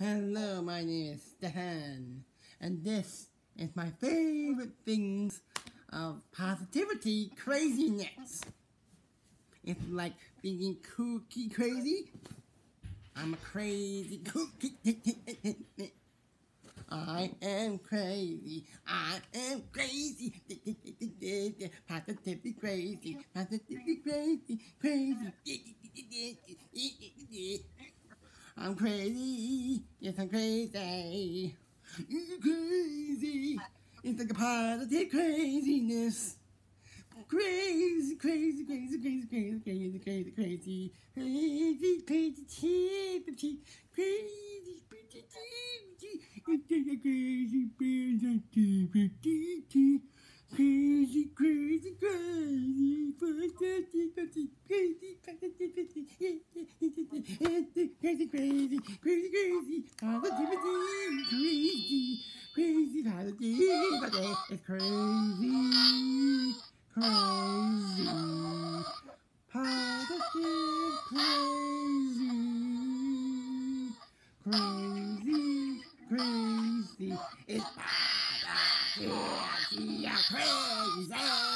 Hello, my name is Stefan, and this is my favorite things of positivity craziness. It's like being cookie crazy. I'm a crazy cookie. I am crazy. I am crazy. Positively crazy. Positively crazy. Crazy. I'm crazy. Yes, I'm crazy. You're crazy. It's like a positive craziness. Crazy, crazy, crazy, crazy, crazy, crazy, crazy, crazy, crazy, crazy, crazy, crazy, crazy, crazy, crazy, crazy, crazy, crazy, positivity, crazy, positivity, it's crazy. Crazy, positive, crazy, crazy, it's positive, crazy.